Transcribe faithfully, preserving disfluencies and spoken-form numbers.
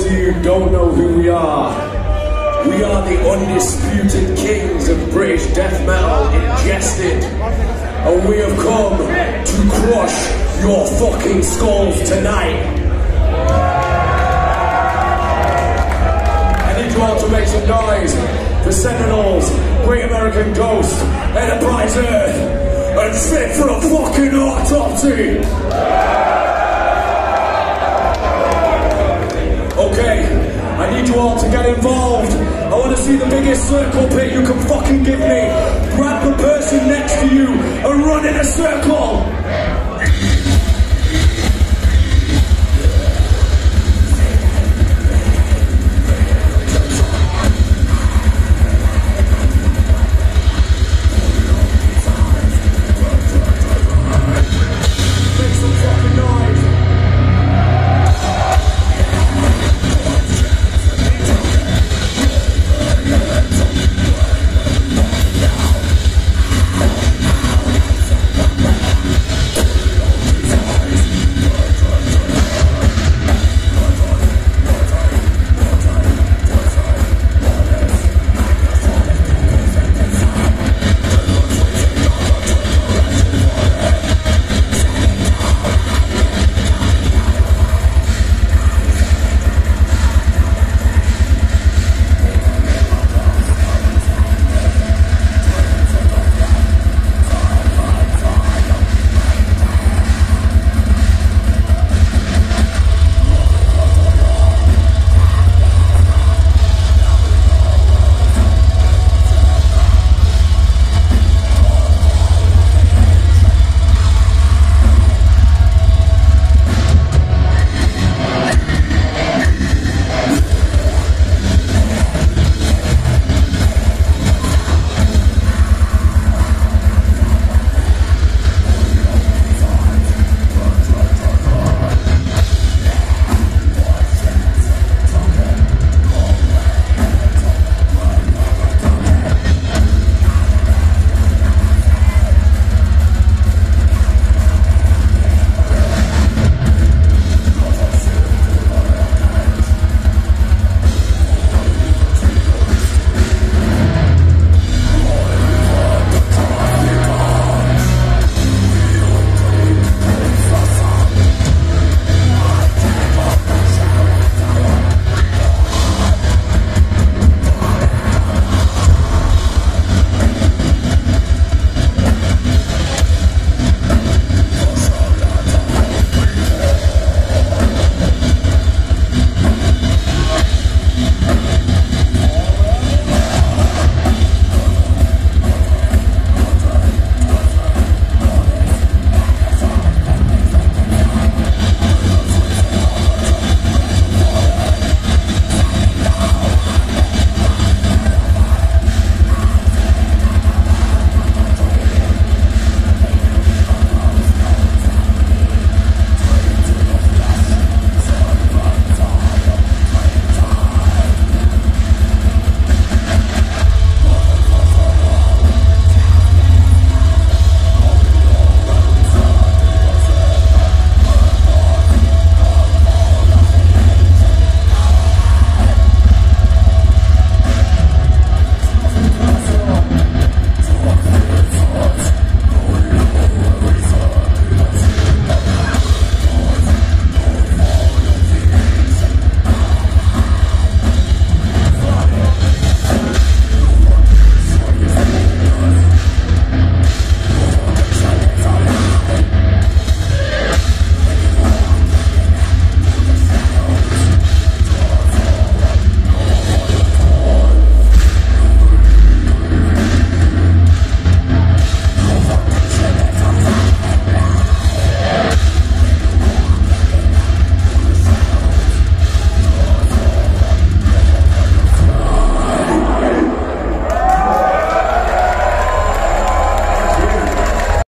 those of you who don't know who we are, we are the undisputed kings of British death metal ingested, and we have come to crush your fucking skulls tonight. I need you all to make some noise for Sentinels, Great American Ghost, Enterprise Earth, and fit for a fucking autopsy. Okay, I need you all to get involved. I want to see the biggest circle pit you can fucking give me. Grab the person next to you and run in a circle.